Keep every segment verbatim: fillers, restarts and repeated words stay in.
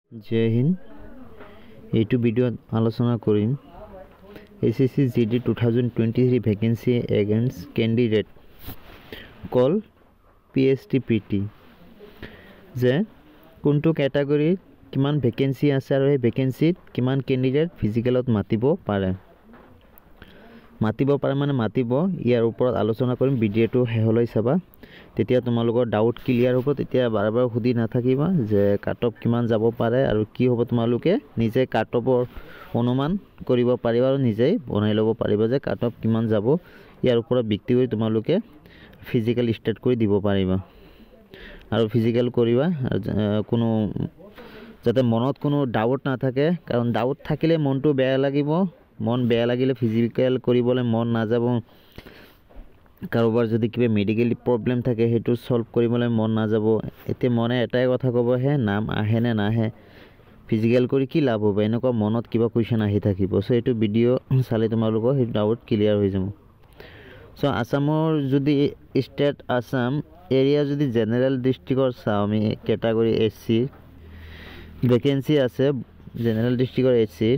जय हिंद এইটো ভিডিওত আলোচনা কৰিম S S C G D twenty twenty-three vacancy against candidate call P S T P T যে কোনটো ক্যাটাগরি কিমান ভ্যাকেন্সি আছে আৰু এই ভ্যাকেন্সিত কিমান ক্যান্ডিডেট ফিজিক্যালত মাতিব পাৰে মাতিব পাৰে মানে মাতিব ইয়াৰ ওপৰত আলোচনা কৰিম ভিডিওটো হেহলৈ চাবা তেতিয়া তোমালোকৰ ডাউট ক্লিয়াৰ হ'ব তেতিয়া বাৰবাৰ খুদি নাথাকিবা যে কাট অফ কিমান যাব পাৰে আৰু কি হ'ব তোমালোকে নিজে কাট অফৰ অনুমান কৰিব পাৰিবা আৰু নিজে বনাই ল'ব পাৰিবা যে কাট অফ কিমান যাব ইয়াৰ ওপৰত ভিত্তি কৰি তোমালোকে ফিজিক্যাল ষ্টাৰ্ট কৰি দিব পাৰিবা আৰু ফিজিক্যাল কৰিবা কোনো যাতে মনত কোনো ডাউট না থাকে কাৰণ ডাউট থাকিলে মনটো বেয়া লাগিব মন বেয়া লাগিলে ফিজিক্যাল কৰিবলৈ মন না যাব কাৰোবাৰ যদি কিবা মেডিকেল প্ৰবলেম থাকে হেতু সলভ কৰিবলৈ মন না যাব এতে মনে এটাই কথা ক'ব হে নাম আহে নে নাহে ফিজিক্যাল কৰি কি লাভ হ'ব এনেকুৱা মনত কিবা কোৱেশ্চন আহি থাকিব সো এটো ভিডিও চালে তোমালোকৰ হে ডাউট ক্লিয়াৰ হৈ যাব সো আসামৰ যদি ষ্টেট আসাম এৰিয়া যদি জেনাৰেল ডিস্ট্ৰিক্টৰ চাও আমি ক্যাটাগৰি S C ভ্যাকেন্সি আছে জেনারেল ডিস্ট্রিক্টৰ S C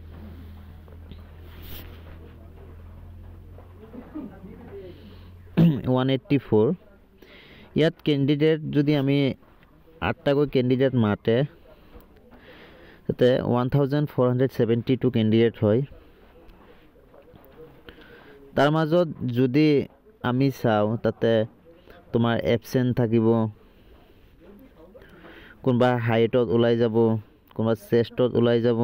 one eighty-four ইয়াত ক্যান্ডিডেট যদি আমি আঠটা গৈ ক্যান্ডিডেট মাতে তাতে one thousand four hundred seventy-two candidate হয় তাৰ মাজত যদি আমি চাও তাতে তোমাৰ এবসেন্ট থাকিব কোনবা হাইটত ওলাই যাব কোনবা চেষ্টত ওলাই যাব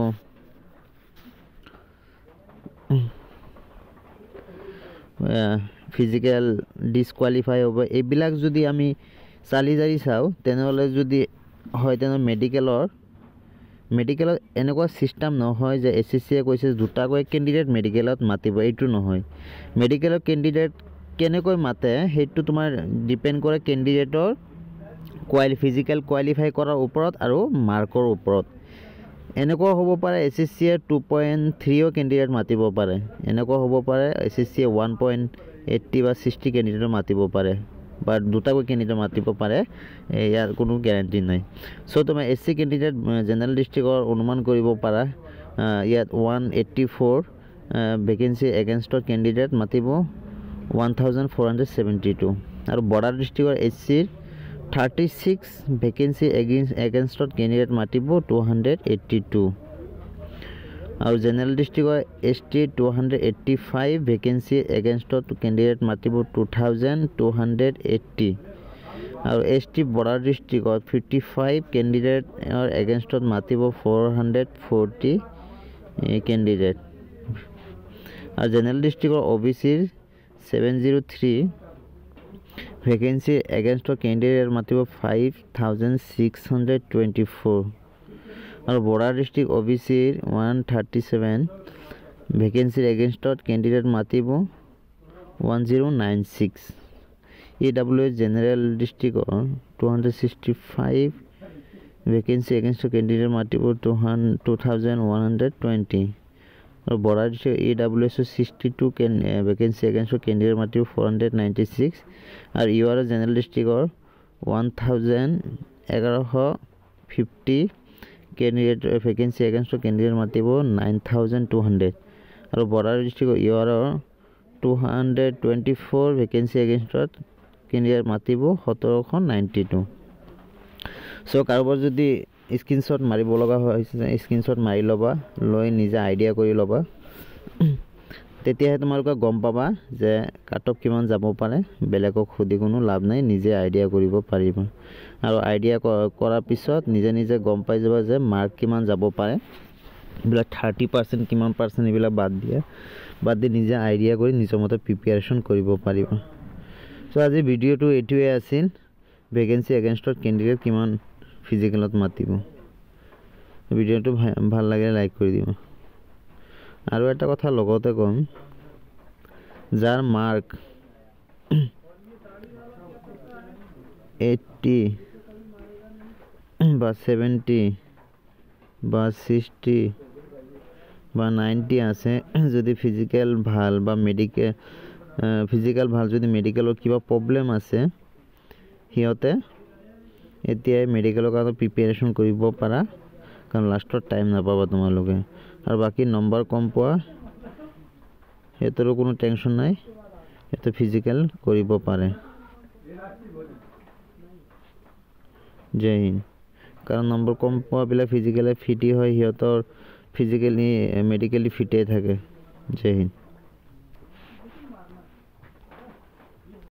ফিজিক্যাল ডিসকোয়ালিফাই হবে এইবিলাক যদি আমি চালি জাৰি চাও তেনেহলে যদি হয় তেনে মেডিকেলৰ মেডিকেলত এনেকুৱা সিস্টেম নহয় যে S S C এ কৈছে দুটা কৈ ক্যান্ডিডেট মেডিকেলত মাতিব এইটো নহয় মেডিকেলৰ ক্যান্ডিডেট কেনেকৈ মাতে হেতু তোমাৰ ডিপেন্ড কৰে ক্যান্ডিডেটৰ কোৱালি ফিজিক্যাল কোৱালিফাই কৰাৰ ওপৰত আৰু মাৰ্কৰ ওপৰত এনেকুৱা হ'ব পাৰে S S C এ two point three ও ক্যান্ডিডেট মাতিব পাৰে এনেকুৱা হ'ব পাৰে S S C এ one point eight zero বা sixty ক্যান্ডিডেট মাতিব পাৰে বা দুটা কৈ ক্যান্ডিডেট মাতিব পাৰে ইয়াৰ কোনো গ্যাৰান্টি নাই সো তুমি S C ক্যান্ডিডেট জেনাৰেল ডিস্ট্ৰিক্টৰ অনুমান কৰিব পাৰা ইয়াত one eighty-four vacancy against candidate মাতিব one thousand four hundred seventy-two আৰু বৰ্ডাৰ ডিস্ট্ৰিক্টৰ S C thirty-six vacancy against against candidate মাতিব two hundred eighty-two আৰু জেনাৰেল ডিস্ট্ৰিক্টৰ S T two hundred eighty-five vacancy against candidate মাতিব two thousand two hundred eighty আৰু S T border ডিস্ট্ৰিক্টৰ fifty-five candidate আৰু against মাতিব four hundred forty candidate আৰু general ডিস্ট্ৰিক্টৰ O B C seven oh three vacancy against candidate মাতিব five thousand six hundred twenty-four আৰু border district O B C one thirty-seven vacancy against candidate মাতিব one thousand ninety-six E W S general ডিস্ট্ৰিক্টৰ two hundred sixty-five vacancy against candidate মাতিব two thousand one hundred twenty আৰু border district E W S sixty-two vacancy against candidate মাতিব four hundred ninety-six আৰু U R general ডিস্ট্ৰিক্টৰ one thousand eleven fifty candidate vacancy against candidate মাতিব nine thousand two hundred আৰু border ডিস্ট্ৰিক্টৰ U R two hundred twenty-four vacancy against candidate মাতিব seventeen ninety-two so কাৰোবাৰ যদি screenshot মাৰিব লগা হৈছে স্ক্রিনশট মাৰি লবা লৈ নিজে আইডিয়া কৰি লবা তেতিয়া তোমালোকে গম পাবা যে কাট অফ কিমান যাব পাৰে বেলেগক খুদি কোনো লাভ নাই নিজে আইডিয়া কৰিব পাৰিবা আৰু আইডিয়া কৰাৰ পিছত নিজে নিজে গম পাই যাবা যে মাৰ্ক কিমান যাব পাৰে বিলা thirty percent কিমান পাৰ্সেন্ট ইবিলা বাদ দিয়া বাদ দি নিজে আইডিয়া কৰি নিজৰ মতে প্ৰিপাৰেচন কৰিব পাৰিবা সো আজি ভিডিওটো এটোৱে আছিল ভ্যাকেন্সি এগেইনস্ট ক্যান্ডিডেট কিমান ফিজিক্যালত মাতিব ভিডিওটো ভাল লাগে লাইক কৰি দিবা আৰু এটা কথা লগতে কম যাৰ মার্ক eighty বা seventy বা sixty বা ninety আছে যদি ফিজিক্যাল ভাল বা মেডিকেল ফিজিক্যাল ভাল যদি মেডিকেলৰ কিবা প্ৰবলেম আছে হিয়তে এতিয়া মেডিকেলৰ কাৰণে প্ৰিপাৰেচন কৰিব পাৰা কাৰণ লাষ্টত টাইম নাপাবা তোমালোকে আৰু বাকী নম্বৰ কম পোৱা সেইটোৰো কোনো টেনশ্যন নাই এইটো ফিজিকেল কৰিব পাৰে জয় হিন্দ কাৰণ নম্বৰ কম পোৱাবিলাক ফিজিকেলি ফিটি হয় সিহঁতৰ ফিজিকেলি মেডিকেলি ফিটে থাকে জয় হিন্দ